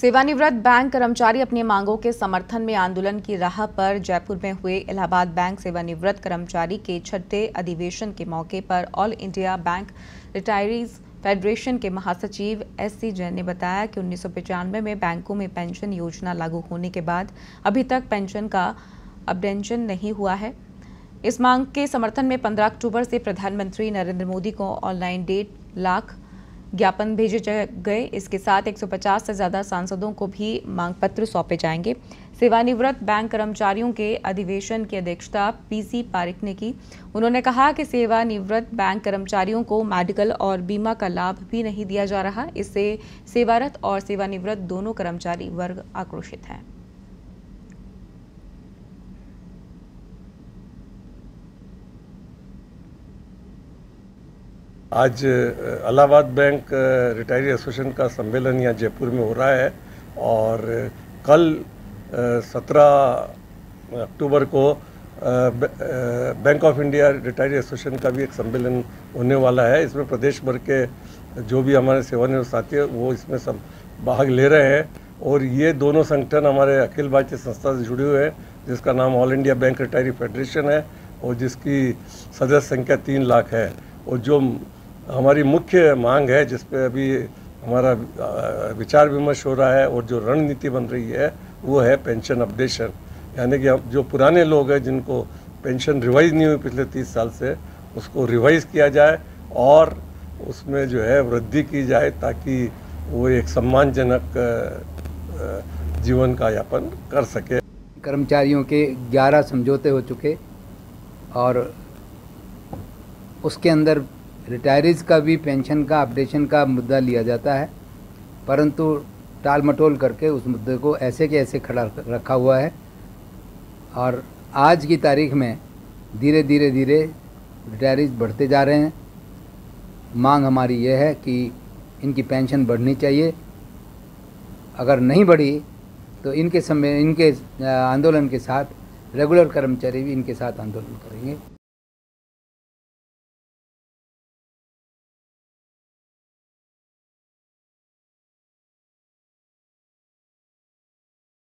सेवानिवृत्त बैंक कर्मचारी अपनी मांगों के समर्थन में आंदोलन की राह पर जयपुर में हुए। इलाहाबाद बैंक सेवानिवृत्त कर्मचारी के छठे अधिवेशन के मौके पर all India bank retirees federation के महासचिव एससी जैन ने बताया कि 1995 में बैंकों में पेंशन योजना लागू होने के बाद अभी तक पेंशन का अपडेशन नहीं हुआ है। इस मांग के समर्थन में 15 अक्टूबर से प्रधानमंत्री नरेंद्र मोदी को ऑनलाइन 1.5 लाख ज्ञापन भेजे गए। इसके साथ 150 से ज्यादा सांसदों को भी मांग पत्र सौंपे जाएंगे। सेवानिवृत्त बैंक कर्मचारियों के अधिवेशन की अध्यक्षता पीसी पारिक ने की। उन्होंने कहा कि सेवानिवृत्त बैंक कर्मचारियों को मेडिकल और बीमा का लाभ भी नहीं दिया जा रहा। इससे सेवारत और सेवानिवृत्त दोनों कर्मचारी वर्ग आक्रोशित हैं। आज इलाहाबाद बैंक रिटायरी एसोसिएशन का सम्मेलन यहाँ जयपुर में हो रहा है और कल 17 अक्टूबर को bank of India retiree association का भी एक सम्मेलन होने वाला है। इसमें प्रदेश भर के जो भी हमारे सेवानिवृत्त साथी हैं वो इसमें सब भाग ले रहे हैं और ये दोनों संगठन हमारे अखिल भारतीय संस्था से जुड़े हुए हैं जिसका नाम all India bank retiree federation है और जिसकी सदस्य संख्या 3 लाख है। और जो हमारी मुख्य मांग है जिस पे अभी हमारा विचार विमर्श हो रहा है और जो रणनीति बन रही है वो है पेंशन अपडेशन, यानी कि जो पुराने लोग हैं जिनको पेंशन रिवाइज नहीं हुई पिछले 30 साल से उसको रिवाइज किया जाए और उसमें जो है वृद्धि की जाए ताकि वो एक सम्मानजनक जीवन का यापन कर सके। कर्मचारियों के 11 समझौते हो चुके और उसके अंदर रिटायरीज का भी पेंशन का अपडेशन का मुद्दा लिया जाता है, परंतु टाल मटोल करके उस मुद्दे को ऐसे के ऐसे खड़ा रखा हुआ है। और आज की तारीख में धीरे धीरे रिटायरीज बढ़ते जा रहे हैं। मांग हमारी ये है कि इनकी पेंशन बढ़नी चाहिए। अगर नहीं बढ़ी तो इनके आंदोलन के साथ रेगुलर कर्मचारी भी इनके साथ आंदोलन करेंगे।